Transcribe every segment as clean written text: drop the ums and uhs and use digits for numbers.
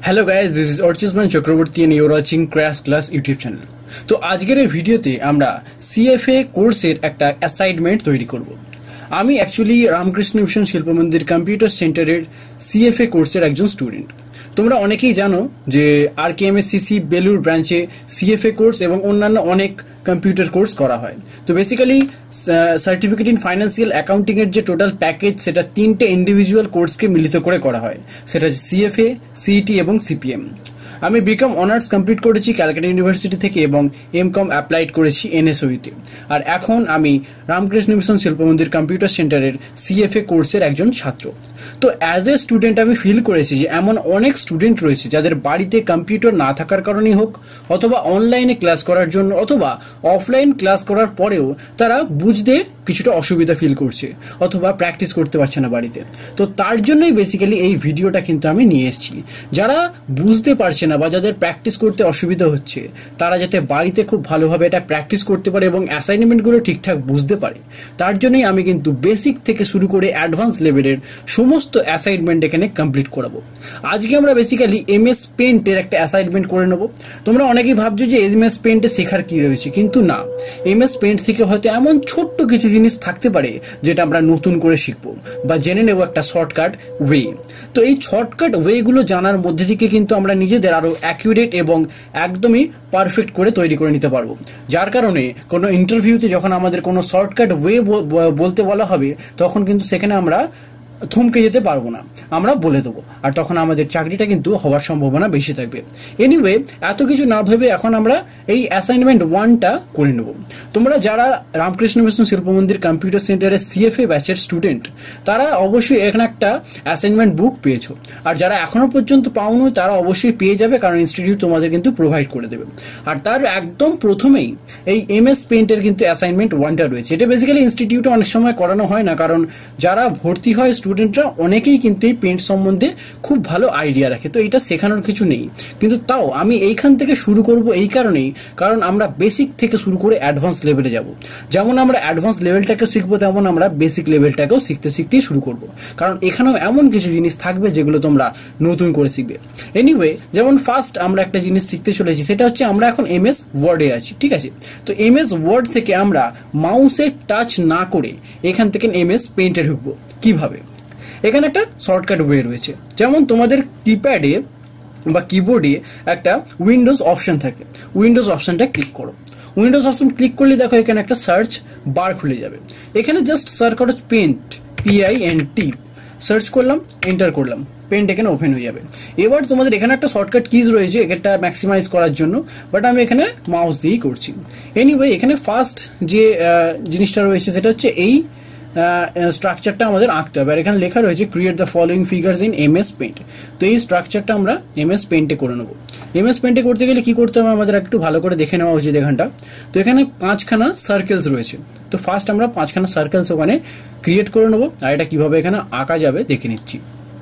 Hello guys, this is Archisman Chakraborty and you're watching crash class YouTube channel. तो आजकेर এই ভিডিওতে আমরা সিএফএ কোর্সের একটা অ্যাসাইনমেন্ট তৈরি করব। আমি actually Ramakrishna mission Shilpamandir computer সেন্টারের সিএফএ কোর্সের একজন স্টুডেন্ট। তোমরা অনেকেই জানো যে আরকেএমএসসিসি বেলুর ব্রাঞ্চে সিএফএ কোর্স এবং অন্যান্য অনেক কম্পিউটার কোর্স করা হয়। তো basically certificate in financial accounting এর যে টোটাল প্যাকেজ সেটা তিনটে ইন্ডিভিজুয়াল কোর্সকে মিলিত করে করা হয়, সেটা সিএফএ, সিইটি এবং সিপিএম। আমি বিকম অনার্স কমপ্লিট করেছি ক্যালকাটা ইউনিভার্সিটি থেকে এবং এমকম অ্যাপ্লাইড করেছি এনএসওইতে। আর এখন আমি রামকৃষ্ণ মিশন শিল্পমন্দির কম্পিউটার সেন্টারের সিএফএ কোর্সের একজন ছাত্র। তো অ্যাজ এ স্টুডেন্ট আমি ফিল করেছি যে এমন অনেক স্টুডেন্ট রয়েছে যাদের বাড়িতে কম্পিউটার না থাকার কারণেই হোক, অথবা অনলাইনে ক্লাস করার জন্য, অথবা অফলাইন ক্লাস করার পরেও তারা বুঝতে কিছুটা অসুবিধা ফিল করছে, অথবা প্র্যাকটিস করতে পারছে না বাড়িতে। তো তার জন্যই বেসিক্যালি এই ভিডিওটা কিন্তু আমি নিয়ে এসেছি। যারা বুঝতে পারছে না বা যাদের প্র্যাকটিস করতে অসুবিধা হচ্ছে, তারা যাতে বাড়িতে খুব ভালোভাবে এটা প্র্যাকটিস করতে পারে এবং অ্যাসাইনমেন্টগুলো ঠিকঠাক বুঝতে পারে, তার জন্যই আমি কিন্তু বেসিক থেকে শুরু করে অ্যাডভান্স লেভেলের সমস্ত অ্যাসাইনমেন্ট এখানে কমপ্লিট করাবো। আজকে আমরা বেসিক্যালি এমএস পেইন্টের একটা অ্যাসাইনমেন্ট করে নেব। তোমরা অনেকেই ভাবছো যে এমএস পেইন্টে শেখার কি রয়েছে, কিন্তু না, এমএস পেইন্ট থেকে হয়তো এমন ছোট্ট কিছু জিনিস থাকতে পারে যেটা আমরা নতুন করে শিখবো বা জেনে নেব একটা শর্টকাট ওয়ে। তো এই শর্টকাট ওয়েগুলো জানার মধ্যে থেকে কিন্তু আমরা নিজেদের আরো অ্যাকিউরেট এবং একদমই পারফেক্ট করে তৈরি করে নিতে পারবো। যার কারণে কোনো ইন্টারভিউতে যখন আমাদের কোনো শর্টকাট ওয়ে বলতে বলা হবে, তখন কিন্তু সেখানে আমরা থমকে যেতে পারবো না, আমরা বলে দেবো, আর তখন আমাদের চাকরিটা কিন্তু হওয়ার সম্ভাবনা বেশি থাকবে। এনিওয়ে, এত কিছু না ভেবে এখন আমরা এই অ্যাসাইনমেন্ট 1টা করে নেব। তোমরা যারা রামকৃষ্ণ মিশন শিল্পমন্দির কম্পিউটার সেন্টারের সিএফএ ব্যাচের স্টুডেন্ট, তারা অবশ্যই এখানে একটা অ্যাসাইনমেন্ট বুক পেয়েছো, আর যারা এখনো পর্যন্ত পাওনি তারা অবশ্যই পেয়ে যাবে, কারণ ইনস্টিটিউট তোমাদের কিন্তু প্রোভাইড করে দেবে। আর তার একদম প্রথমেই এই এমএস পেইন্টের কিন্তু অ্যাসাইনমেন্ট 1টা রয়েছে। এটা বেসিক্যালি ইনস্টিটিউটে অনেক সময় করানো হয় না, কারণ যারা ভর্তি হয় স্টুডেন্টরা অনেকেই কিন্তু এই পেইন্ট সম্বন্ধে খুব ভালো আইডিয়া রাখে, তো এটা শেখানোর কিছু নেই। কিন্তু তাও আমি এইখান থেকে শুরু করব এই কারণেই, কারণ আমরা বেসিক থেকে শুরু করে অ্যাডভান্স লেভেলে যাব। যেমন আমরা অ্যাডভান্স লেভেলটাকেও শিখবো, তেমন আমরা বেসিক লেভেলটাকেও শিখতেই শুরু করব, কারণ এখানেও এমন কিছু জিনিস থাকবে যেগুলো তোমরা নতুন করে শিখবে। এনিওয়ে, যেমন ফার্স্ট আমরা একটা জিনিস শিখতে চলেছি, সেটা হচ্ছে আমরা এখন এমএস ওয়ার্ডে আছি, ঠিক আছে? তো এমএস ওয়ার্ড থেকে আমরা মাউসে টাচ না করে এখান থেকে এমএস পেইন্টে ঢুকবো। কিভাবে? এখানে একটা শর্টকাট ওয়ে রয়েছে। যেমন তোমাদের কিপ্যাডে বা কিবোর্ডে একটা উইন্ডোজ অপশন থাকে, উইন্ডোজ অপশনটা ক্লিক করো। উইন্ডোজ অপশন ক্লিক করলে দেখো এখানে একটা সার্চ বার খুলে যাবে। এখানে জাস্ট সার্চ করো পেইন্ট, PINT, সার্চ করলাম, এন্টার করলাম, পেইন্ট এখানে ওপেন হয়ে যাবে। এবার তোমাদের এখানে একটা শর্টকাট কিজ রয়েছে এটা ম্যাক্সিমাইজ করার জন্য, বাট আমি এখানে মাউস দিয়েই করছি। এনিওয়ে, এখানে ফার্স্ট যে জিনিসটা রয়েছে সেটা হচ্ছে এই স্ট্রাকচারটা আমাদের আঁকতে হবে। আর এখানে লেখা রয়েছে create the following figures in MS paint. তো এই স্ট্রাকচারটা আমরা এমএস পেইন্টে করে নেবো। এমএস পেইন্টে করতে গেলে কি করতে হবে আমাদের একটু ভালো করে দেখে নেওয়া উচিত এখানটা। তো এখানে 5খানা সার্কেলস রয়েছে। তো ফার্স্ট আমরা 5খানা সার্কেলস ওখানে ক্রিয়েট করে নেবো, আর এটা কিভাবে এখানে আঁকা যাবে দেখে নিচ্ছি।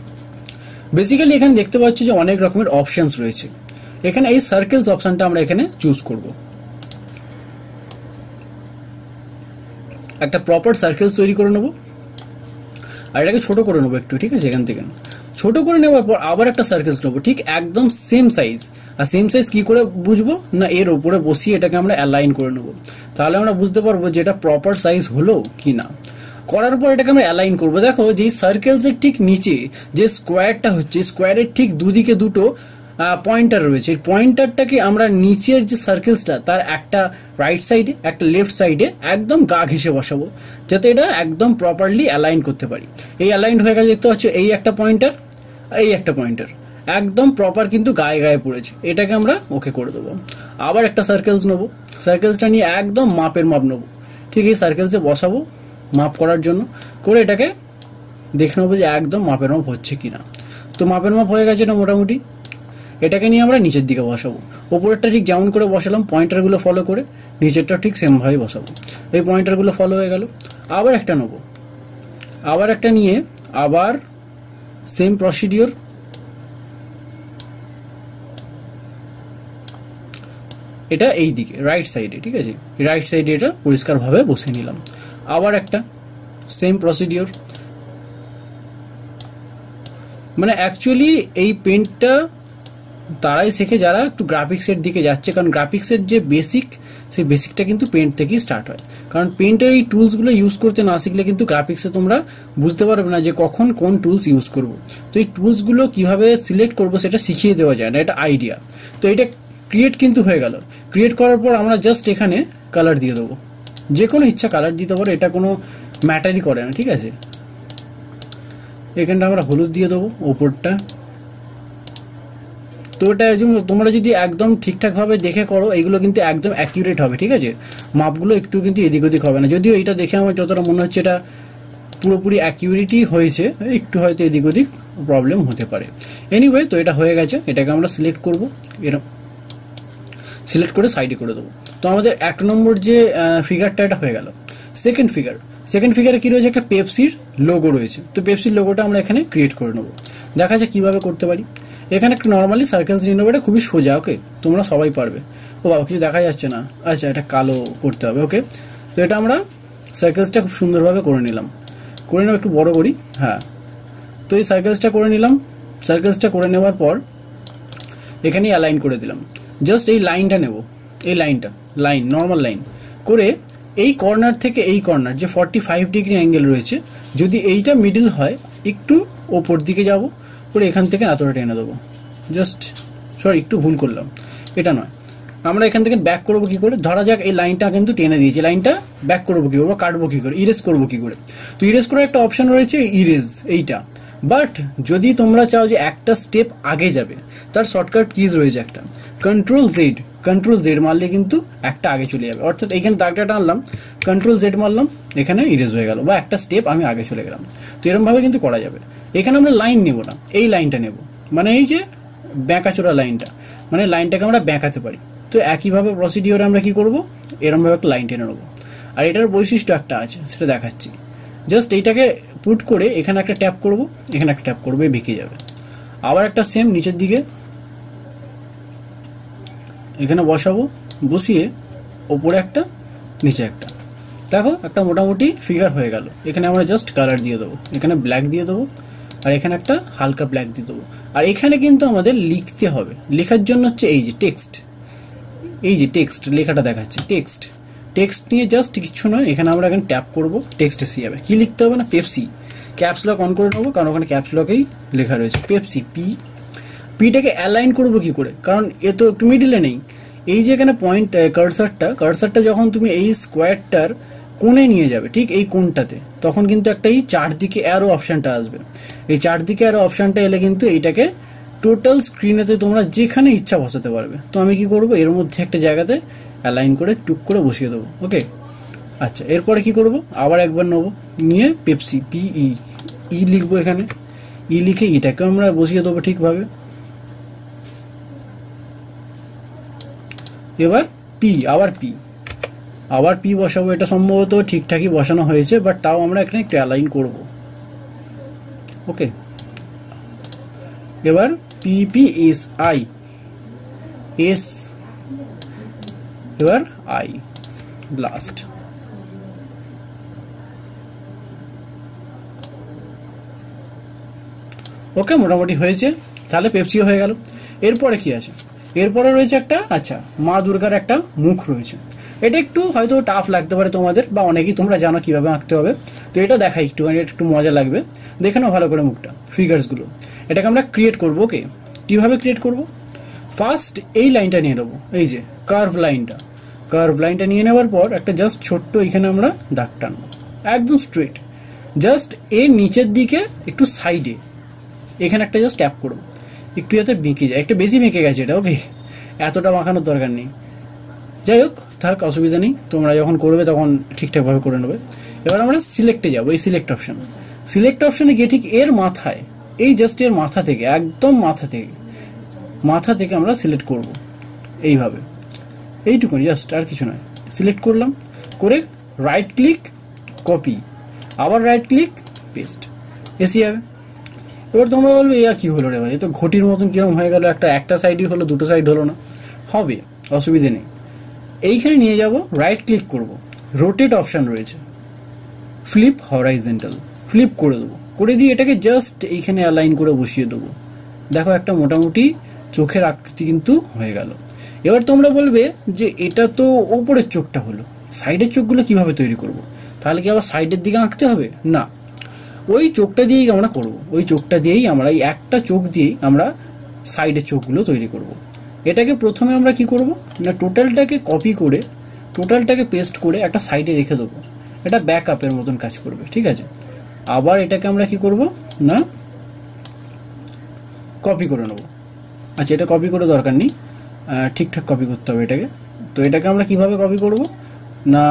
বেসিক্যালি এখানে দেখতে পাচ্ছি যে অনেক রকমের অপশনস রয়েছে। এখানে এই সার্কেলস অপশনটা আমরা এখানে চুজ করব। একটা প্রপার সার্কেলস তৈরি করে নেবো, আর এটাকে ছোট করে নেবো একটু, ঠিক আছে? এখান থেকে ছোট করে নেওয়ার পর আবার একটা সার্কেলস নেবো, ঠিক একদম সেম সাইজ। আর সেম সাইজ কি করে বুঝবো? না, এর উপরে বসিয়ে এটাকে আমরা অ্যালাইন করে নেবো, তাহলে আমরা বুঝতে পারবো যে এটা প্রপার সাইজ হলো কি না। করার পর এটাকে আমরা অ্যালাইন করবো। দেখো যে সার্কেলসের ঠিক নিচে যে স্কোয়ারটা হচ্ছে, স্কোয়ারের ঠিক দুদিকে দুটো পয়েন্টার রয়েছে। এই পয়েন্টারটাকে আমরা নিচের যে সার্কেলসটা তার একটা রাইট সাইডে, একটা লেফট সাইডে একদম গা ঘেঁষে বসাবো, যাতে এটা একদম প্রপারলি অ্যালাইন করতে পারি। এই অ্যালাইন হয়ে গেছে, দেখতে পাচ্ছ এই একটা পয়েন্টার, এই একটা পয়েন্টার একদম প্রপার কিন্তু গায়ে গায়ে পড়েছে। এটাকে আমরা ওকে করে দেবো। আবার একটা সার্কেলস নেবো, সার্কেলসটা নিয়ে একদম মাপের মাপ নেবো, ঠিক এই সার্কেলসে বসাবো মাপ করার জন্য, করে এটাকে দেখে নেবো যে একদম মাপের মাপ হচ্ছে কিনা। তো মাপের মাপ হয়ে গেছে এটা মোটামুটি। এটাকে নিয়ে আমরা নিচের দিকে বসাবো। ওপরেরটা ঠিক যেমন করে বসালাম পয়েন্টারগুলো ফলো করে, নিচেরটা ঠিক সেমভাবে বসাবো। এই পয়েন্টারগুলো ফলো হয়ে গেল। আবার একটা নেবো, আবার একটা নিয়ে আবার সেম প্রসিডিওর, এটা এই দিকে রাইট সাইডে, ঠিক আছে? রাইট সাইডে এটা পরিষ্কারভাবে বসে নিলাম। আবার একটা সেম প্রসিডিওর। মানে অ্যাকচুয়ালি এই পেন্টটা তারাই শেখে যারা একটু গ্রাফিক্সের দিকে যাচ্ছে, কারণ গ্রাফিক্সের যে বেসিক, সেই বেসিকটা কিন্তু পেন্ট থেকেই স্টার্ট হয়। কারণ পেন্টের এই টুলসগুলো ইউজ করতে না শিখলে কিন্তু গ্রাফিক্সে তোমরা বুঝতে পারবে না যে কখন কোন টুলস ইউজ করব। তো এই টুলসগুলো কীভাবে সিলেক্ট করব সেটা শিখিয়ে দেওয়া যায় না, এটা আইডিয়া। তো এটা ক্রিয়েট কিন্তু হয়ে গেল। ক্রিয়েট করার পর আমরা জাস্ট এখানে কালার দিয়ে দেবো, যে কোনো ইচ্ছা কালার দিতে পারো, এটা কোনো ম্যাটারই করে না, ঠিক আছে। এখানটা আমরা হলুদ দিয়ে দেবো ওপরটা। তো এটা তোমরা যদি একদম ঠিকঠাকভাবে দেখে করো, এইগুলো কিন্তু একদম অ্যাকিউরেট হবে, ঠিক আছে। মাপগুলো একটু কিন্তু এদিক ওদিক হবে না, যদিও এটা দেখে আমার যতটা মনে হচ্ছে এটা পুরোপুরি অ্যাকিউরেটই হয়েছে, একটু হয়তো এদিক ওদিক প্রবলেম হতে পারে। এনিওয়ে, তো এটা হয়ে গেছে, এটাকে আমরা সিলেক্ট করবো, এরকম সিলেক্ট করে সাইডে করে দেবো। তো আমাদের 1 নম্বর যে ফিগারটা এটা হয়ে গেল। সেকেন্ড ফিগারে কী রয়েছে, একটা পেপসির লোগো রয়েছে। তো পেপসির লোগোটা আমরা এখানে ক্রিয়েট করে নেবো। দেখা যায় কীভাবে করতে পারি। এখানে একটা নর্মালি সার্কেলস নিয়ে নেবো, এটা খুবই সোজা, ওকে, তোমরা সবাই পারবে। ও বাবা, কিছু দেখা যাচ্ছে না, আচ্ছা এটা কালো করতে হবে, ওকে। তো এটা আমরা সার্কেলসটা খুব সুন্দরভাবে করে নিলাম, করে নেব, একটু বড় করি, হ্যাঁ। তো এই সার্কেলসটা করে নিলাম। সার্কেলসটা করে নেওয়ার পর এখানে অ্যালাইন করে দিলাম। জাস্ট এই লাইনটা নেব, এই লাইন নর্মাল লাইন করে এই কর্নার থেকে এই কর্নার যে 45 ডিগ্রি অ্যাঙ্গেল রয়েছে, যদি এইটা মিডল হয় একটু ওপর দিকে যাব, করে এখান থেকে এতটা টেনে দেবো। জাস্ট একটু ভুল করলাম, এটা নয়। আমরা এখান থেকে ব্যাক করবো কী করে, ধরা যাক এই লাইনটা কিন্তু টেনে দিয়েছি, লাইনটা ব্যাক করবো কী করবো, কাটবো কী করে, ইরেজ করবো কী করে। তো ইরেজ করার একটা অপশান রয়েছে, ইরেজ এইটা। বাট যদি তোমরা চাও যে একটা স্টেপ আগে যাবে, তার শর্টকাট কিজ রয়েছে একটা, কন্ট্রোল জেড মারলে কিন্তু একটা আগে চলে যাবে। অর্থাৎ এইখানে দাগটা টানলাম, কন্ট্রোল জেড মারলাম, এখানে ইরেজ হয়ে গেল, বা একটা স্টেপ আমি আগে চলে গেলাম। তো এরকমভাবে কিন্তু করা যাবে। এখানে আমরা লাইন নেব না, এই লাইনটা নেব, মানে এই যে ব্যাঁকাচোরা লাইনটা, মানে লাইনটাকে আমরা ব্যাঁকাতে পারি। তো একইভাবে প্রসিডিওরে আমরা কি করব, এরকমভাবে একটা লাইন টেনে নেবো। আর এটার বৈশিষ্ট্য একটা আছে, সেটা দেখাচ্ছি। জাস্ট এইটাকে পুট করে এখানে একটা ট্যাপ করব, এখানে একটা ট্যাপ করবো, বেঁকে যাবে। আবার একটা সেম নিচের দিকে এখানে বসাবো, বসিয়ে ওপরে একটা, নিচে একটা, দেখো একটা মোটামুটি ফিগার হয়ে গেল। এখানে আমরা জাস্ট কালার দিয়ে দেবো, এখানে ব্ল্যাক দিয়ে দেবো, আর এখানে একটা হালকা ব্ল্যাক দিয়ে দেবো। আর এখানে কিন্তু আমাদের লিখতে হবে, লেখার জন্য হচ্ছে এই যে টেক্সট, এই যে টেক্সট লেখাটা দেখাচ্ছে, টেক্সট নিয়ে জাস্ট কিচ্ছু নয়, এখানে আমরা এখানে ট্যাপ করবো, টেক্সট এসে যাবে। কী লিখতে হবে না, পেপসি, ক্যাপস লক অন করে নেবো, কারণ ওখানে ক্যাপস লকেই লেখা রয়েছে পেপসি। পিটাকে অ্যালাইন করবো কী করে, কারণ এ তো একটু মিডিলে নেই। এই যে এখানে পয়েন্ট কার্সারটা যখন তুমি এই স্কোয়ারটার কোণে নিয়ে যাবে, ঠিক এই কোণটাতে, তখন কিন্তু একটা এই চারদিকে অ্যারো অপশানটা আসবে। এই চারদিকে অ্যারো অপশানটা এলে কিন্তু এইটাকে টোটাল স্ক্রিনেতে তোমরা যেখানে ইচ্ছা বসাতে পারবে। তো আমি কি করব, এর মধ্যে একটা জায়গাতে অ্যালাইন করে টুক করে বসিয়ে দেবো, ওকে। আচ্ছা, এরপরে কি করব, আবার একবার নেবো, নিয়ে পেপসি ই লিখবো, এখানে লিখে এটাকে আমরা বসিয়ে দেবো ঠিকভাবে। এবার আবার পি বসাবো। এটা সম্ভবত ঠিকঠাকই বসানো হয়েছে, বাট তাও আমরা এখানে একটু অ্যালাইন করব, ওকে। এবার PPSI, এবার I লাস্ট। ওকে, মোটামুটি হয়েছে, তাহলে পেপসিও হয়ে গেল। এরপরে কি আছে, এরপরে রয়েছে একটা, আচ্ছা, মা দুর্গার একটা মুখ রয়েছে। এটা একটু হয়তো টাফ লাগতে পারে তোমাদের, বা অনেকেই তোমরা জানো কীভাবে আঁকতে হবে। তো এটা দেখাই একটুখানি, একটু মজা লাগবে, দেখে নাও ভালো করে মুখটা, ফিগার্সগুলো। এটাকে আমরা ক্রিয়েট করবো, ওকে। কীভাবে ক্রিয়েট করব, ফার্স্ট এই লাইনটা নিয়ে নেবো, এই যে কার্ভ লাইনটা নিয়ে নেওয়ার পর একটা জাস্ট ছোট্ট এখানে আমরা দাগ টানবো, একদম স্ট্রেট, জাস্ট এর নিচের দিকে একটু সাইডে এখানে একটা জাস্ট ট্যাপ করবো, একটু যাতে বেঁকে যায়, একটু বেশি বেঁকে গেছে এটা, ওকে। এতটা মাখানোর দরকার নেই, যাই হোক, থাক, অসুবিধা নেই, তোমরা যখন করবে তখন ঠিকঠাকভাবে করে নেবে। এবার আমরা সিলেক্টে যাবো, এই সিলেক্ট অপশানে গিয়ে ঠিক এর মাথায়, এই জাস্ট এর মাথা থেকে, একদম মাথা থেকে আমরা সিলেক্ট করব এইভাবে, এইটুকুনি জাস্ট, আর কিছু নয়। সিলেক্ট করলাম, করে রাইট ক্লিক, কপি, আবার রাইট ক্লিক, পেস্ট, এসে যাবে। এবার তোমরা বলবে, এ কি হলো রে ভাই, তো ঘটির মতন কিরকম হয়ে গেল, একটা সাইডই হলো, দুটো সাইড হলো না। হবে, অসুবিধে নেই। এইখানে নিয়ে যাব, রাইট ক্লিক করব, রোটেট অপশান রয়েছে, ফ্লিপ হরাইজন্টাল, ফ্লিপ করে দেবো, করে দিয়ে এটাকে জাস্ট এইখানে অ্যালাইন করে বসিয়ে দেবো। দেখো একটা মোটামুটি চোখের আকৃতি কিন্তু হয়ে গেল। এবার তোমরা বলবে যে এটা তো ওপরের চোখটা হলো, সাইডের চোখগুলো কিভাবে তৈরি করব? তাহলে কি আবার সাইডের দিকে আঁকতে হবে? না, ওই চোখটা দিয়েই আমরা করব। ওই চোখটা দিয়েই আমরা, এই একটা চোখ দিয়েই আমরা সাইডের চোখগুলো তৈরি করব। এটাকে প্রথমে আমরা কি করব না, টোটালটাকে কপি করে, টোটালটাকে পেস্ট করে একটা সাইডে রেখে দেবো। এটা ব্যাকআপের মতন কাজ করবে, ঠিক আছে। আবার এটাকে আমরা কি করব না, কপি করে নেব। আচ্ছা, এটা কপি করে দরকার নেই, ঠিকঠাক কপি করতে হবে এটাকে। তো এটাকে আমরা কিভাবে কপি করব না,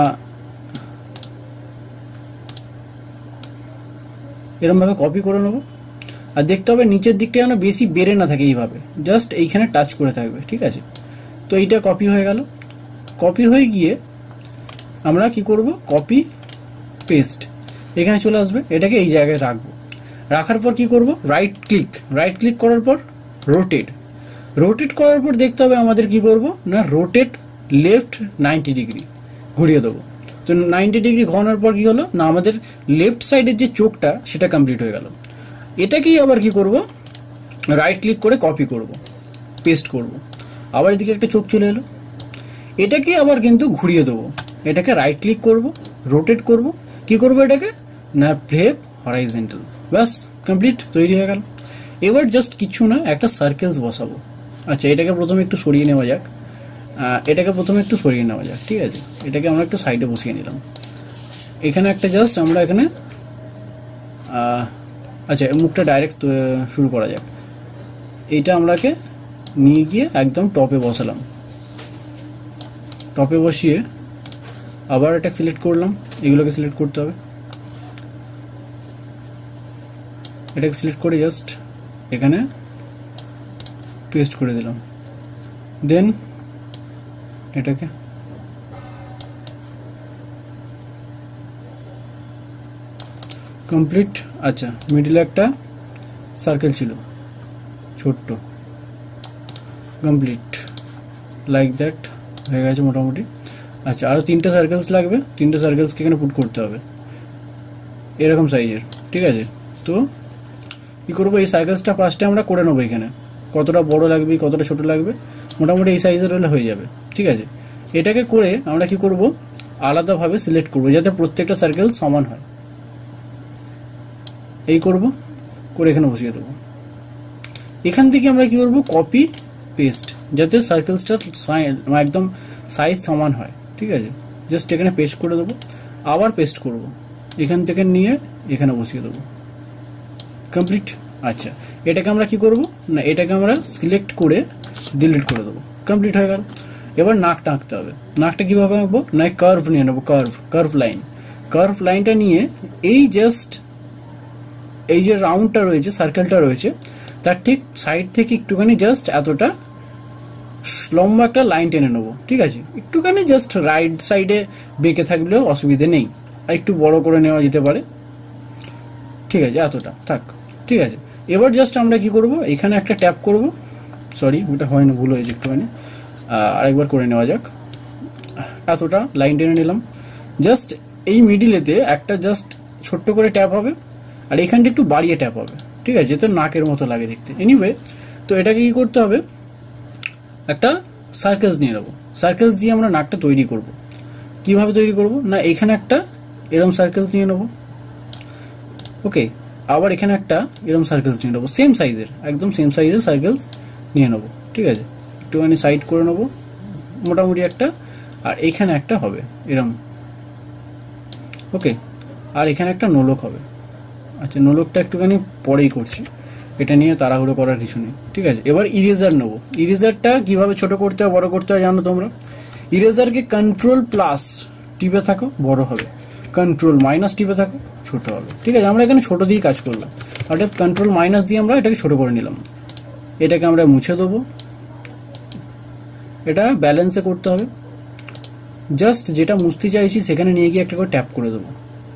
এরমভাবে কপি করে নেব। আর দেখতে হবে নিচের দিকটা যেন বেশি বেড়ে না থাকে, এইভাবে জাস্ট এইখানে টাচ করে থাকবে, ঠিক আছে। তো এইটা কপি হয়ে গেল। কপি হয়ে গিয়ে আমরা কি করব, কপি পেস্ট এখানে চলে আসবে, এটাকে এই জায়গায় রাখবো। রাখার পর কি করব, রাইট ক্লিক করার পর রোটেট করার পর দেখতে হবে আমাদের কি করব না, রোটেট লেফট 90 ডিগ্রি ঘুরিয়ে দেবো। তো 90 ডিগ্রি ঘোরানোর পর কি হলো না, আমাদের লেফট সাইডের যে চোখটা সেটা কমপ্লিট হয়ে গেল। এটাকেই আবার কি করব, রাইট ক্লিক করে কপি করব, পেস্ট করব। আবার এদিকে একটা চোখ চলে এলো, এটাকে আবার কিন্তু ঘুরিয়ে দেবো। এটাকে রাইট ক্লিক করব, রোটেট করব, কি করব এটাকে না, ফ্লিপ হরাইজন্টাল। ব্যাস কমপ্লিট, তৈরি হয়ে গেল। এবার জাস্ট কিছু না, একটা সার্কেলস বসাবো। আচ্ছা, এটাকে প্রথমে একটু সরিয়ে নেওয়া যাক, ঠিক আছে। এটাকে আমরা একটু সাইডে বসিয়ে নিলাম। এখানে একটা জাস্ট আমরা এখানে আচ্ছা, মুখটা ডাইরেক্ট শুরু করা যাক। এইটা আমরাকে নিয়ে গিয়ে একদম টপে বসালাম। টপে বসিয়ে আবার এটা সিলেক্ট করলাম, এগুলোকে সিলেক্ট করতে হবে। এটাকে সিলেক্ট করে জাস্ট এখানে পেস্ট করে দিলাম। দেন এটাকে কমপ্লিট। আচ্ছা, মিডলে একটা সার্কেল ছিল ছোট্ট, কমপ্লিট লাইক দ্যাট হয়ে গেছে মোটামুটি। আচ্ছা, আরও 3টে সার্কেলস লাগবে, 3টে সার্কেলসকে এখানে পুট করতে হবে এরকম সাইজের, ঠিক আছে। তো কী করবো, এই সার্কেলসটা ফার্স্টে আমরা করে নেবো। এখানে কতটা বড় লাগবে কতটা ছোট লাগবে, মোটামুটি এই সাইজের হলে হয়ে যাবে, ঠিক আছে। এটাকে করে আমরা কি করব, আলাদাভাবে সিলেক্ট করব যাতে প্রত্যেকটা সার্কেল সমান হয়। এই করব, করে এখানে বসিয়ে দেবো। এখান থেকে আমরা কি করব, কপি পেস্ট, যাতে সার্কেলসটার একদম সাইজ সমান হয়, ঠিক আছে। জাস্ট এখানে পেস্ট করে দেবো, আবার পেস্ট করব, এখান থেকে নিয়ে এখানে বসিয়ে দেবো, কমপ্লিট। আচ্ছা, এটাকে আমরা কি করব না, এটাকে আমরা সিলেক্ট করে ডিলিট করে দেবো, কমপ্লিট হয়ে গেল। এবার নাকটা আঁকতে হবে। নাকটা কীভাবে আঁকবো না, কার্ভ নিয়ে নেবো, কার্ভ লাইনটা নিয়ে এই জাস্ট এই যে রাউন্ডটা রয়েছে, সার্কেলটা রয়েছে, তার ঠিক সাইড থেকে একটুখানি জাস্ট এতটা লম্বা একটা লাইন টেনে নেবো, ঠিক আছে। একটুখানি জাস্ট রাইট সাইডে বেঁকে থাকলেও অসুবিধে নেই, আর একটু বড় করে নেওয়া যেতে পারে, ঠিক আছে, এতটা থাক, ঠিক আছে। এবার জাস্ট আমরা কি করব, এখানে একটা ট্যাপ করব, সরি ওটা হয় না, ভুল হয়েছে একটুখানি, আরেকবার করে নেওয়া যাক। এতটা লাইন টেনে নিলাম, জাস্ট এই মিডিলেতে একটা জাস্ট ছোট্ট করে ট্যাপ হবে, আর এখানটা একটু বাড়িয়ে ট্যাপ হবে, ঠিক আছে, যাতে নাকের মতো লাগে দেখতে। এনিওয়ে, তো এটাকে কি করতে হবে, একটা সার্কেলস নিয়ে নেবো। সার্কেলস দিয়ে আমরা নাকটা তৈরি করব। কিভাবে তৈরি করব না, এখানে একটা এরম সার্কেলস নিয়ে নেবো, ওকে। আবার এখানে একটা এরম সার্কেলস নিয়ে নেবো, সেম সাইজের, একদম সেম সাইজের সার্কেলস নিয়ে নেবো, ঠিক আছে। একটুখানি সাইড করে নেবো মোটামুটি একটা, আর এখানে একটা হবে এরম, ওকে। আর এখানে একটা নোলক হবে। আচ্ছা, নোলকটা একটুখানি পরেই করছি, এটা নিয়ে তাড়াহুড়ো করার কিছু নেই, ঠিক আছে। এবার ইরেজার নেবো। ইরেজারটা কিভাবে ছোট করতে হয় বড় করতে হয় জানো তোমরা? ইরেজারকে কন্ট্রোল প্লাস টিপে থাকো, বড় হবে, কন্ট্রোল মাইনাস টিপে থাকো, ছোট হবে, ঠিক আছে। আমরা এখানে ছোট দিয়ে কাজ করলাম, অর্থাৎ কন্ট্রোল মাইনাস দিয়ে আমরা এটাকে ছোট করে নিলাম। এটাকে আমরা মুছে দেবো, এটা ব্যালেন্সে করতে হবে, জাস্ট যেটা মুছতে চাইছি সেখানে নিয়ে গিয়ে একটা করে ট্যাপ করে দেবো।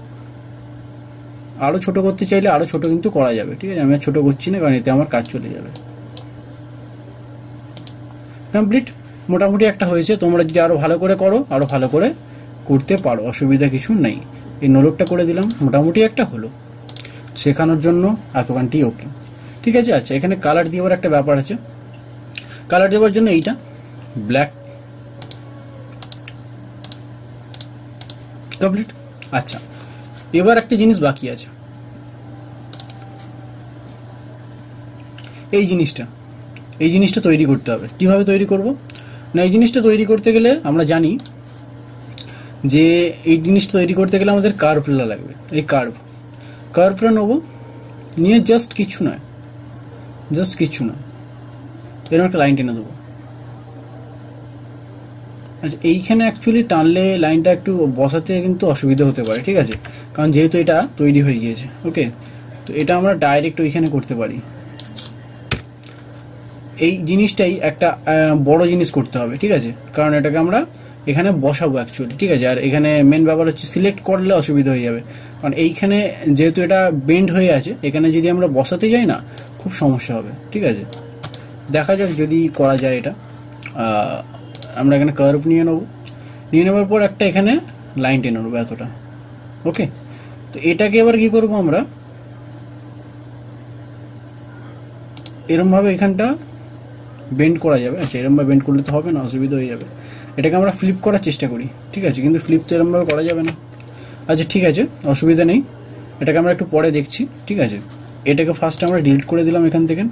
আরও ছোট করতে চাইলে আরও ছোট কিন্তু করা যাবে, ঠিক আছে। আমি আর ছোটো করছি না, কারণ এতে আমার কাজ চলে যাবে। কমপ্লিট, মোটামুটি একটা হয়েছে। তোমরা যদি আরও ভালো করে করো, আরও ভালো করে করতে পারো, অসুবিধা কিছু নেই। এই নোলকটা করে দিলাম, মোটামুটি একটা হলো। শেখানোর জন্য এতখানটি ওকে, ঠিক আছে। আচ্ছা, এখানে কালার দিয়ে আবার একটা ব্যাপার আছে। কালার দেওয়ার জন্য এইটা ব্ল্যাক, কমপ্লিট। আচ্ছা, এবার একটা জিনিস বাকি আছে, এই জিনিসটা তৈরি করতে হবে। কিভাবে তৈরি করব না, এই জিনিসটা তৈরি করতে গেলে আমরা জানি যে এই জিনিসটা তৈরি করতে গেলে আমাদের কার্ভটা লাগবে। এই কার্ভটা নেবো, নিয়ে জাস্ট কিছু না এরকম একটা লাইন টেনে দেবো। আচ্ছা, এইখানে অ্যাকচুয়ালি টানলে লাইনটা একটু বসাতে কিন্তু অসুবিধা হতে পারে, ঠিক আছে, কারণ যেহেতু এটা তৈরি হয়ে গিয়েছে। ওকে, তো এটা আমরা ডাইরেক্ট ওইখানে করতে পারি। এই জিনিসটাই একটা বড় জিনিস করতে হবে, ঠিক আছে, কারণ এটাকে আমরা এখানে বসাবো অ্যাকচুয়ালি, ঠিক আছে। আর এখানে মেন ব্যাপার হচ্ছে সিলেক্ট করলে অসুবিধা হয়ে যাবে, কারণ এইখানে যেহেতু এটা বেন্ড হয়ে আছে, এখানে যদি আমরা বসাতে যাই না খুব সমস্যা হবে, ঠিক আছে। দেখা যাক যদি করা যায় এটা। আমরা এখানে কার্ভ নিয়ে নেওয়ার পর একটা এখানে লাইন টেনে নেবো এতটা। ওকে, তো এটাকে এবার কি করবো আমরা, এরমভাবে এখানটা বেন্ড করা যাবে। আচ্ছা, এরমভাবে বেন্ড করলে তো হবে না, অসুবিধা হয়ে যাবে। এটাকে আমরা ফ্লিপ করার চেষ্টা করি, ঠিক আছে, কিন্তু ফ্লিপ তো এরমভাবে করা যাবে না। আচ্ছা ঠিক আছে, অসুবিধা নেই, এটাকে আমরা একটু পরে দেখছি, ঠিক আছে। এটাকে ফার্স্ট আমরা ডিলিট করে দিলাম এখান থেকে,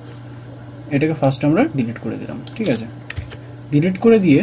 ঠিক আছে। ডিলিট করে দিয়ে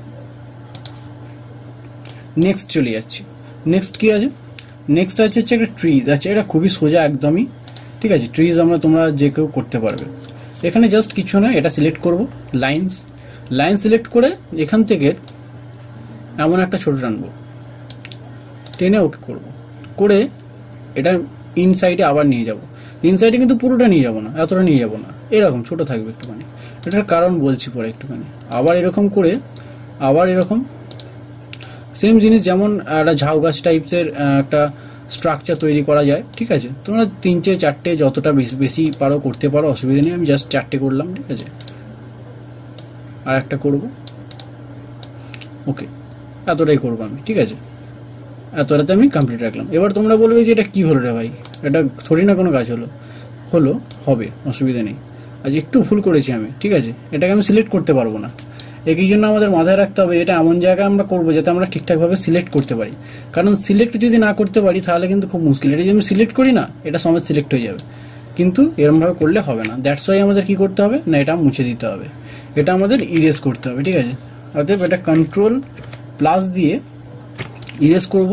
নেক্সট চলে যাচ্ছি। নেক্সট কি আছে, নেক্সট আছে হচ্ছে একটা ট্রিজ। আচ্ছা, এটা খুবই সোজা একদমই, ঠিক আছে। ট্রিজ তোমরা যে কেউ করতে পারবে। এখানে জাস্ট কিছু না, এটা সিলেক্ট করব, লাইন সিলেক্ট করে এখান থেকে এমন একটা ছোট টানবো, টেনে ওকে করে এটা ইনসাইডে আবার নিয়ে যাব। ইনসাইডে কিন্তু পুরোটা নিয়ে যাব না, এতটা নিয়ে যাব না, এরকম ছোট থাকবে একটুখানি। এটার কারণ বলছি পরে একটুখানি। আবার এরকম করে আবার এরকম সেম জিনিস, যেমন একটা ঝাউ গাছ টাইপসের একটা স্ট্রাকচার তৈরি করা যায়, ঠিক আছে। তোমরা 3-4টে যতটা বেশি পারো করতে পারো, অসুবিধা নেই। আমি জাস্ট 4টে করলাম, ঠিক আছে। আর একটা করব, ওকে, এতটাই করবো আমি, ঠিক আছে। এতটাতে আমি কমপ্লিট রাখলাম। এবার তোমরা বলবে যে এটা কি হলো রে ভাই, এটা থোড়ি না কোনো কাজ হবে, অসুবিধা নেই। আজ একটু ভুল করেছি আমি, ঠিক আছে। এটাকে আমি সিলেক্ট করতে পারবো না, এই জন্য আমাদের মাথায় রাখতে হবে এটা এমন জায়গায় আমরা করবো যাতে আমরা ঠিকঠাকভাবে সিলেক্ট করতে পারি। কারণ সিলেক্ট যদি না করতে পারি তাহলে কিন্তু খুব মুশকিল। এটা যদি আমি সিলেক্ট করি না, এটা সমেত সিলেক্ট হয়ে যাবে, কিন্তু এরমভাবে করলে হবে না। দ্যাটস ওয়াই আমাদের কি করতে হবে না, এটা মুছে দিতে হবে, এটা আমাদের ইরেজ করতে হবে, ঠিক আছে। অতএব এটা Ctrl+ দিয়ে ইরেজ করব,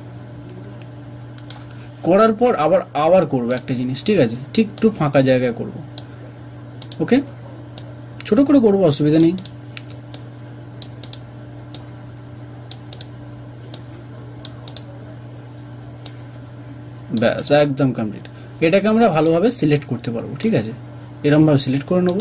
করার পর আবার করব একটা জিনিস, ঠিক আছে। ঠিক একটু ফাঁকা জায়গায় করব, ওকে, ছোট করে করব, অসুবিধা নেই। ব্যাস, একদম কমপ্লিট। এটাকে আমরা ভালোভাবে সিলেক্ট করতে পারবো, ঠিক আছে। এরমভাবে সিলেক্ট করে নেব,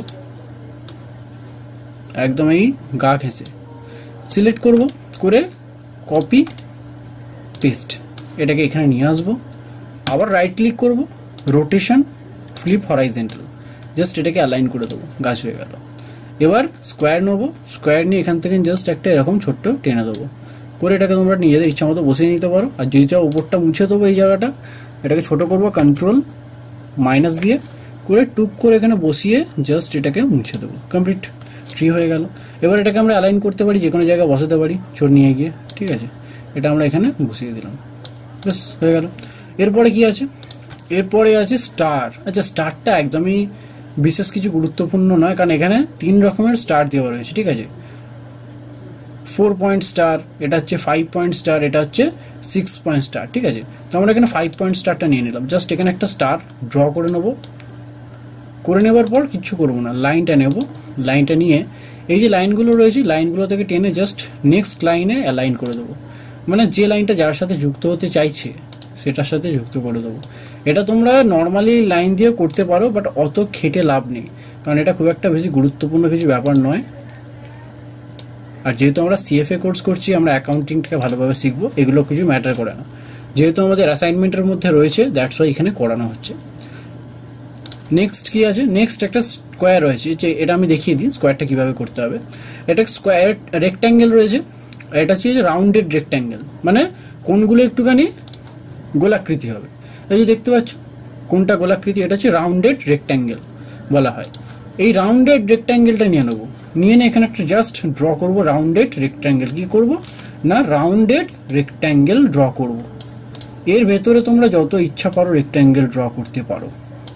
একদম এই গা ঘেঁষে সিলেক্ট করব, করে কপি পেস্ট, এটাকে এখানে নিয়ে আসবো। আবার রাইট ক্লিক করব, রোটেশন, ফ্লিপ হরাইজন্টাল, জাস্ট এটাকে অ্যালাইন করে দেবো, গাছ হয়ে গেল। এবার স্কোয়ার নেবো, স্কোয়ার নিয়ে এখান থেকে জাস্ট একটা এরকম ছোট্ট টেনে দেবো, করে এটাকে তোমরা নিজেদের ইচ্ছা মতো বসিয়ে নিতে পারো। আর যদি চাও উপরটা মুছে দেবো এই জায়গাটা, এটাকে ছোট করবো, Ctrl- দিয়ে করে টুক করে এখানে বসিয়ে জাস্ট এটাকে মুছে দেবো, কমপ্লিট, ট্রি হয়ে গেল। এবার এটাকে আমরা অ্যালাইন করতে পারি, যে কোনো জায়গায় বসাতে পারি ছোট নিয়ে গিয়ে, ঠিক আছে। এটা আমরা এখানে বসিয়ে দিলাম, ব্যাস হয়ে গেল। এরপরে কি আছে, এরপরে আছে স্টার। আচ্ছা, স্টারটা একদমই বিশেষ কিছু গুরুত্বপূর্ণ নয়, কারণ এখানে 3 রকমের স্টার দেওয়া রয়েছে, ঠিক আছে। 4 পয়েন্ট স্টার, এটা হচ্ছে 5 পয়েন্ট স্টার, এটা হচ্ছে 6 পয়েন্ট স্টার, ঠিক আছে। তো আমরা এখানে 5 পয়েন্ট স্টারটা নিয়ে নিলাম। জাস্ট এখানে একটা স্টার ড্র করে নেব, করে নেবার পর কিচ্ছু করবো না, লাইনটা নেব, লাইনটা নিয়ে এই যে লাইনগুলো রয়েছে, লাইনগুলো থেকে টেনে জাস্ট নেক্সট লাইনে অ্যালাইন করে দেবো। মানে যে লাইনটা যার সাথে যুক্ত হতে চাইছে সেটার সাথে যুক্ত করে দেবো। এটা তোমরা নর্মালি লাইন দিয়ে করতে পারো, বাট অত খেটে লাভ নেই, কারণ এটা খুব একটা বেশি গুরুত্বপূর্ণ কিছু ব্যাপার নয়। আর যেহেতু আমরা CFA কোর্স করছি, আমরা অ্যাকাউন্টিংটাকে ভালোভাবে শিখবো, এগুলো কিছু ম্যাটার করে না। যেহেতু আমাদের অ্যাসাইনমেন্টের মধ্যে রয়েছে, দ্যাটস ওয়াই এখানে করানো হচ্ছে। নেক্সট কি আছে, নেক্সট একটা স্কোয়ার রয়েছে, যে এটা আমি দেখিয়ে দিই স্কোয়ারটা কীভাবে করতে হবে। এটা স্কোয়ার রেক্ট্যাঙ্গেল রয়েছে, এটা হচ্ছে রাউন্ডেড রেক্ট্যাঙ্গেল, মানে কোনগুলো একটুখানি গোলাকৃতি হবে। এই যে দেখতে পাচ্ছ কোনটা গোলাকৃতি, এটা হচ্ছে রাউন্ডেড রেক্ট্যাঙ্গেল বলা হয়। এই রাউন্ডেড রেক্ট্যাঙ্গেলটা নিয়ে নেবো, নিয়ে এখানে একটা জাস্ট ড্র করব রাউন্ডেড রেক্ট্যাঙ্গেল। কি করব না রাউন্ডেড রেক্ট্যাঙ্গেল ড্র করব। এর ভেতরে তোমরা যত ইচ্ছা পারো রেক্ট্যাঙ্গেল ড্র করতে পারো,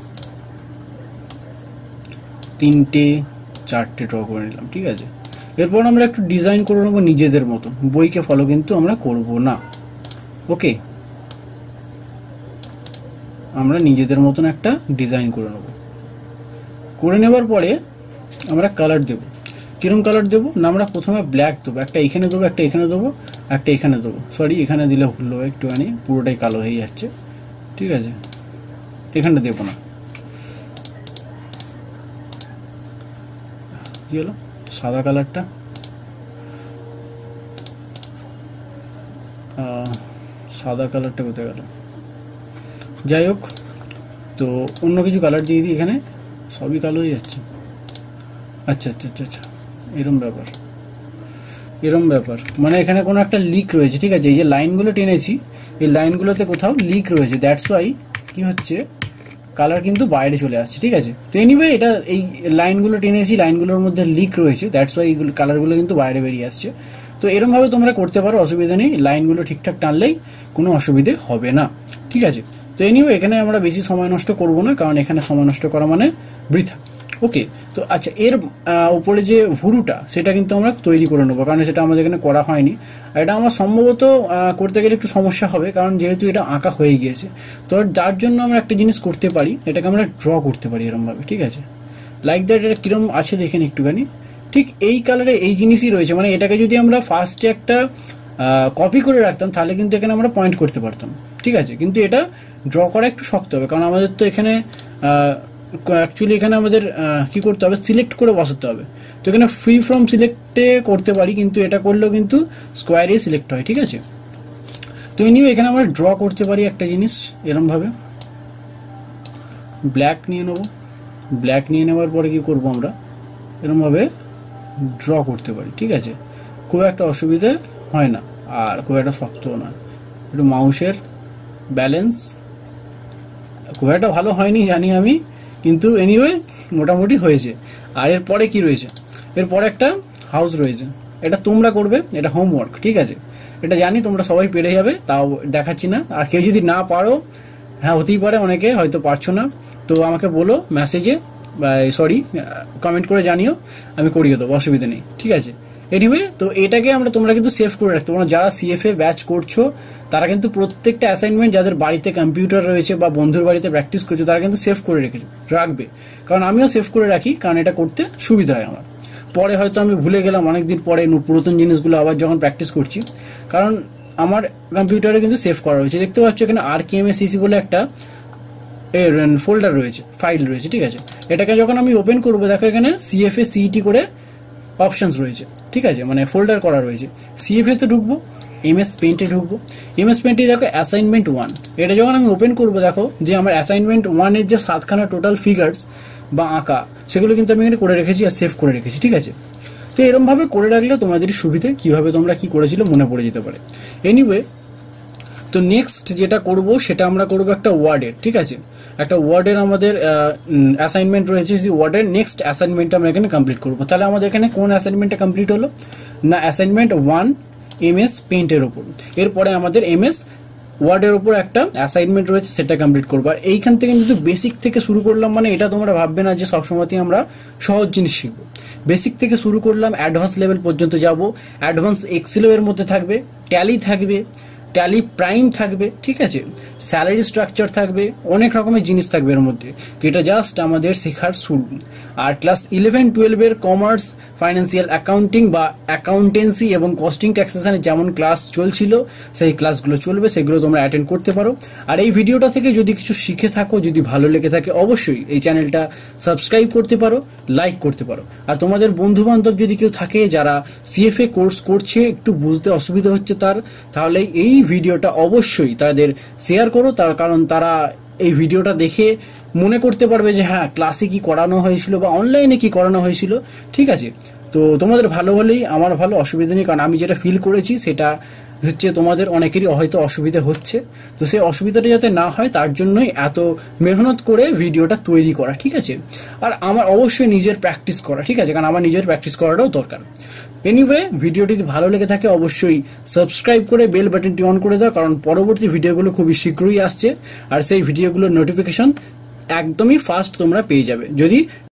3টে 4টে ড্র করে নিলাম, ঠিক আছে। এরপর আমরা একটু ডিজাইন করে নেবো নিজেদের মতো, বইকে ফলো কিন্তু আমরা করব না। ওকে, আমরা নিজেদের মতন একটা ডিজাইন করে নেব। করে নেবার পরে আমরা কালার দেব। কিরকম কালার দেবো না, আমরা প্রথমে ব্ল্যাক দেবো, একটা এখানে দেবো, একটা এখানে দেবো, একটা এখানে দেবো। সরি, এখানে দিলে ভুল হবে, একটুখানি পুরোটাই কালো হয়ে যাচ্ছে, ঠিক আছে। এখানে দেবো না। কি হলো সাদা কালারটা, সাদা কালারটা কোথায় গেল? যাই হোক, তো অন্য কিছু কালার দিয়ে দিই, এখানে সবই কালো হয়ে যাচ্ছে। আচ্ছা আচ্ছা আচ্ছা আচ্ছা, এরম ব্যাপার, মানে এখানে কোনো একটা লিক রয়েছে, ঠিক আছে। এই যে লাইনগুলো টেনেছি, এই লাইনগুলোতে কোথাও লিক রয়েছে, দ্যাটস ওয়াই কি হচ্ছে কালার কিন্তু বাইরে চলে আসছে, ঠিক আছে। তো এনিওয়ে এটা এই লাইনগুলো টেনেছি, লাইনগুলোর মধ্যে লিক রয়েছে, দ্যাটস ওয়াই এইগুলো কালারগুলো কিন্তু বাইরে বেরিয়ে আসছে। তো এরমভাবে তোমরা করতে পারো, অসুবিধা নেই, লাইনগুলো ঠিকঠাক টানলেই কোনো অসুবিধে হবে না, ঠিক আছে। তো এনিওয়ে এখানে আমরা বেশি সময় নষ্ট করব না, কারণ এখানে সময় নষ্ট করা মানে বৃথা। ওকে, তো আচ্ছা, এর উপরে যে ভুরুটা সেটা কিন্তু আমরা তৈরি করে নেবো, কারণ সেটা আমাদের এখানে করা হয়নি। আর এটা আমার সম্ভবত করতে গেলে একটু সমস্যা হবে, কারণ যেহেতু এটা আঁকা হয়ে গিয়েছে। তো যার জন্য আমরা একটা জিনিস করতে পারি, এটাকে আমরা ড্র করতে পারি এরমভাবে, ঠিক আছে। লাইক দ্যাট, এটা কীরকম আছে দেখেন একটুখানি। ঠিক এই কালারে এই জিনিসই রয়েছে, মানে এটাকে যদি আমরা ফার্স্টে একটা কপি করে রাখতাম তাহলে কিন্তু এখানে আমরা পয়েন্ট করতে পারতাম, ঠিক আছে। কিন্তু এটা ড্র করা একটু শক্ত হবে, কারণ আমাদের তো এখানে অ্যাকচুয়ালি এখানে আমাদের কি করতে হবে, সিলেক্ট করে বসাতে হবে। তো এখানে ফ্রি ফ্রম সিলেক্টে করতে পারি, কিন্তু এটা করলেও কিন্তু স্কোয়ারে সিলেক্ট হয়, ঠিক আছে। তো এনিও এখানে আমরা ড্র করতে পারি একটা জিনিস এরমভাবে, ব্ল্যাক নিয়ে নেব। ব্ল্যাক নিয়ে নেওয়ার পরে কি করব, আমরা এরমভাবে ড্র করতে পারি, ঠিক আছে। খুব একটা অসুবিধে হয় না, আর খুব একটা শক্তও না। একটু মাউসের ব্যালেন্স খুব একটা ভালো হয়নি জানি আমি, কিন্তু এনিওয়ে মোটামুটি হয়েছে। আর এরপরে কি রয়েছে, এরপরে একটা হাউস রয়েছে, এটা তোমরা করবে, এটা হোমওয়ার্ক, ঠিক আছে। এটা জানি তোমরা সবাই পেরে যাবে, তাও দেখাচ্ছি না। আর কেউ যদি না পারো, হ্যাঁ হতেই পারে, অনেকে হয়তো পারছো না, তো আমাকে বলো মেসেজে, সরি কমেন্ট করে জানিও, আমি করিয়ে দেবো, অসুবিধা নেই, ঠিক আছে। এনিওয়ে, তো এটাকে তোমরা কিন্তু সেভ করে রাখতে পারো। যারা সিএফএ ব্যাচ করছো তারা কিন্তু প্রত্যেকটা অ্যাসাইনমেন্ট যাদের বাড়িতে কম্পিউটার রয়েছে বা বন্ধুর বাড়িতে প্র্যাকটিস করছো তারা কিন্তু সেভ করে রাখবে, কারণ আমিও সেভ করে রাখি, কারণ এটা করতে সুবিধা হয় আমার। পরে হয়তো আমি ভুলে গেলাম অনেকদিন পরে পুরাতন জিনিসগুলো আবার যখন প্র্যাকটিস করছি, কারণ আমার কম্পিউটারে কিন্তু সেভ করা রয়েছে। দেখতে পাচ্ছ এখানে RKMSCC বলে একটা ফোল্ডার রয়েছে, ফাইল রয়েছে, ঠিক আছে। এটাকে যখন আমি ওপেন করবো, দেখো এখানে CFA CET করে অপশানস রয়েছে, ঠিক আছে, মানে ফোল্ডার করা রয়েছে। CFA তে ঢুকবো, MS Paint-এ ঢুকবো। MS Paint-এ দেখো অ্যাসাইনমেন্ট 1, এটা যখন আমি ওপেন করবো, দেখো যে আমার অ্যাসাইনমেন্ট 1-এর যে 7খানা টোটাল ফিগার্স বা আঁকা, সেগুলো কিন্তু আমি এখানে করে রেখেছি আর সেভ করে রেখেছি, ঠিক আছে। তো এরমভাবে করে রাখলে তোমাদের সুবিধে, কীভাবে তোমরা কি করেছিল মনে পড়ে যেতে পারে। এনিওয়ে, তো নেক্সট যেটা করব সেটা আমরা করব একটা ওয়ার্ডের, ঠিক আছে। একটা ওয়ার্ডের আমাদের অ্যাসাইনমেন্ট রয়েছে, সেই ওয়ার্ডের নেক্সট অ্যাসাইনমেন্টটা আমরা এখানে কমপ্লিট করবো। তাহলে আমাদের এখানে কোন অ্যাসাইনমেন্টটা কমপ্লিট হলো না, অ্যাসাইনমেন্ট 1 MS Paint-এর ওপর। এরপরে আমাদের MS ওয়ার্ডের ওপর একটা অ্যাসাইনমেন্ট রয়েছে, সেটা কমপ্লিট করবো। আর এইখান থেকে কিন্তু বেসিক থেকে শুরু করলাম, মানে এটা তোমরা ভাববে না যে সবসময়তেই আমরা সহজ জিনিস শিখবো। বেসিক থেকে শুরু করলাম, অ্যাডভান্স লেভেল পর্যন্ত যাব। অ্যাডভান্স এক্সেলের মধ্যে থাকবে, ট্যালি থাকবে, ট্যালি প্রাইম থাকবে, ঠিক আছে, স্যালারি স্ট্রাকচার থাকবে, অনেক রকমের জিনিস থাকবে এর মধ্যে। তো এটা জাস্ট আমাদের শেখার শুরু। আর ক্লাস 11-12-এর কমার্স, ফাইন্যান্সিয়াল অ্যাকাউন্টিং বা অ্যাকাউন্টেন্সি এবং কস্টিং ট্যাক্সেশনের যেমন ক্লাস চলছিল, সেই ক্লাসগুলো চলবে, সেগুলো তোমরা অ্যাটেন্ড করতে পারো। আর এই ভিডিওটা থেকে যদি কিছু শিখে থাকো, যদি ভালো লেগে থাকে, অবশ্যই এই চ্যানেলটা সাবস্ক্রাইব করতে পারো, লাইক করতে পারো। আর তোমাদের বন্ধুবান্ধব যদি কেউ থাকে যারা CFA কোর্স করছে, একটু বুঝতে অসুবিধা হচ্ছে তাহলে এই ভিডিওটা অবশ্যই তাদের শেয়ার করো, তার কারণ তারা এই ভিডিওটা দেখে মনে করতে পারবে যে হ্যাঁ ক্লাসে কি করানো হয়েছিল বা অনলাইনে কি করানো হয়েছিল, ঠিক আছে। তো তোমাদের ভালো হলেই আমার ভালো, অসুবিধা নেই, কারণ আমি যেটা ফিল করেছি সেটা হচ্ছে তোমাদের অনেকেরই হয়তো অসুবিধা হচ্ছে, তো সেই অসুবিধাটা যাতে না হয় তার জন্যই এত মেহনত করে ভিডিওটা তৈরি করা, ঠিক আছে। আর আমার অবশ্যই নিজের প্র্যাকটিস করা, ঠিক আছে, কারণ আমার নিজের প্র্যাকটিস করাটাও দরকার। এনিওয়ে, ভিডিওটি যদি ভালো লেগে থাকে অবশ্যই সাবস্ক্রাইব করে বেল বাটনটি অন করে দাও, কারণ পরবর্তী ভিডিওগুলো খুবই শীঘ্রই আসছে আর সেই ভিডিওগুলোর নোটিফিকেশন একদমই ফাস্ট তোমরা পেয়ে যাবে যদি